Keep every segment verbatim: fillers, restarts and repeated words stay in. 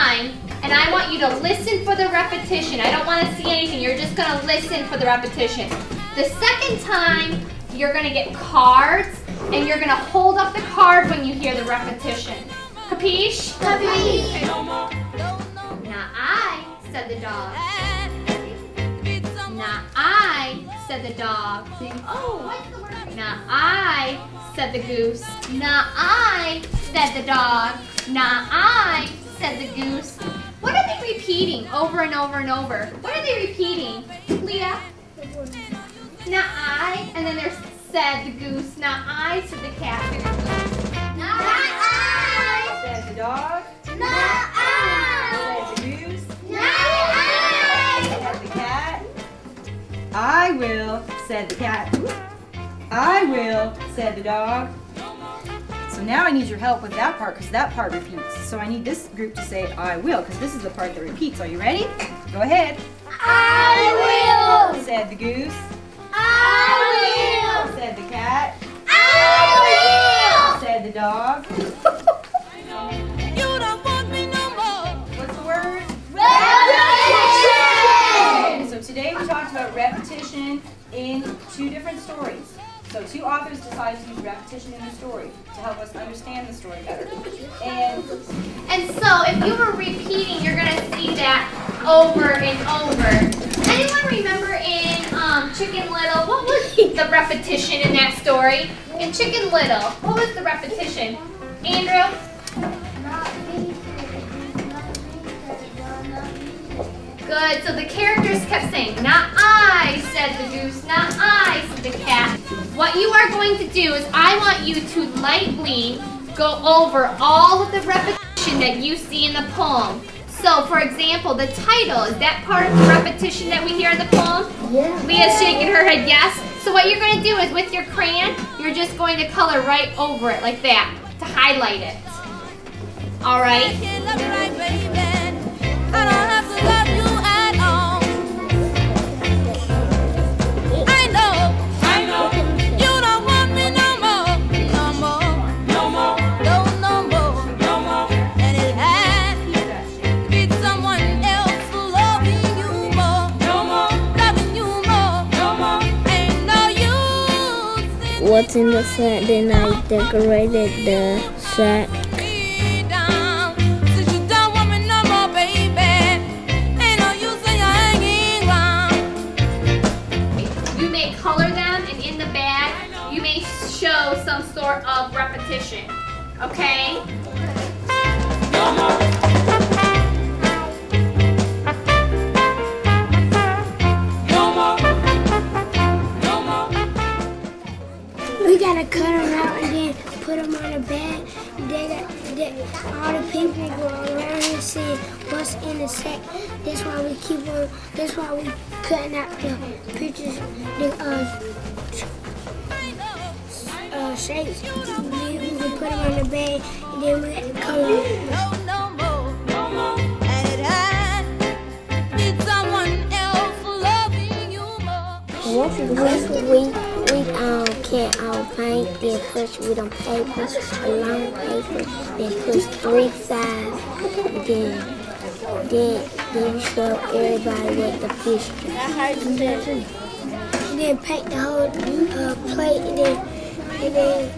time, and I want you to listen for the repetition. I don't want to see anything. You're just going to listen for the repetition. The second time, you're going to get cards, and you're going to hold up the card when you hear the repetition. Capiche? Capiche. Now I, said the dog. Now I, said the dog. Oh, what's the word? Now I, said the goose. Now I, said the dog. Now I, said the goose. What are they repeating over and over and over? What are they repeating? Leah? Now I, and then there's said the goose. Now I, said the cat. Now I, said the dog. Now I, said the goose. Now I, said the cat. I will, said the cat. I will, said the dog. So now I need your help with that part because that part repeats. So I need this group to say I will because this is the part that repeats. Are you ready? Go ahead. I will, said the goose. I will, said the cat. I will, said the dog. You don't want me no more. What's the word? repetition. So today we talked about repetition in two different stories. So two authors decided to use repetition in the story to help us understand the story better. And And so if you were repeating, you're going to see that over and over. Anyone remember in um, Chicken Little, what was the repetition in that story? In Chicken Little, what was the repetition? Andrew? Good, so the characters kept saying, not I, said the goose, not I, said the cat. What you are going to do is I want you to lightly go over all of the repetition that you see in the poem. So, for example, the title, is that part of the repetition that we hear in the poem? Yeah. Leah's shaking her head yes. So what you're going to do is with your crayon, you're just going to color right over it like that to highlight it. All right? I can't love you right, baby. I don't have to love you at all. I know, I know. You don't want me no more, no more, no more, no, no more, no more. And it had to be someone else loving you more, no more, loving you more, no more. Ain't no use in What's in the sack? Then I decorated the sack. Color them, and in the bag you may show some sort of repetition. Okay? no more. No more. No more. We gotta cut them out and then put them on the bag. They got, they, all the people go around and see what's in the sack. That's why we keep on. That's why we cutting out the pictures, the uh, uh shapes. Then we can put them on the bag, and then we got to color them. No, no more. No more. And it had need someone else loving you more. We we um can um paint, then push with them paper, a long paper, then push three sides, then then then we show everybody what the picture. And then paint the whole uh, plate, and then and then.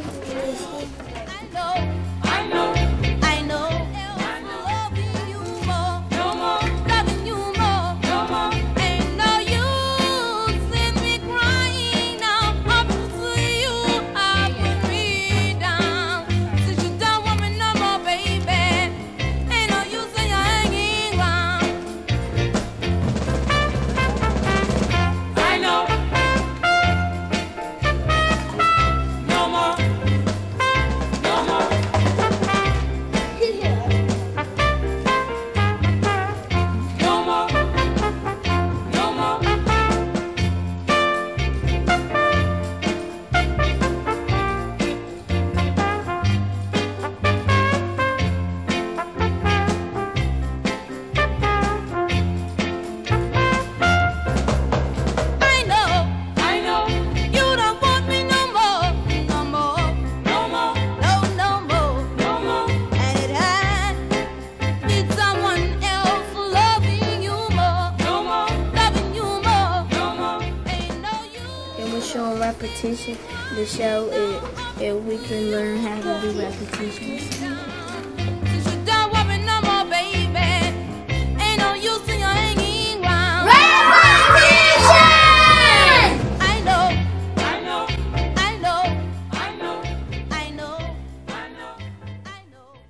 I know, I know, I know, loving you more, no more, loving you more, no more. Ain't no use in me crying now. Up to you, I will be down. Since you don't want me no more, baby, ain't no use in you hanging round. I know, no more. repetition. The show is if we can learn how to do repetitions.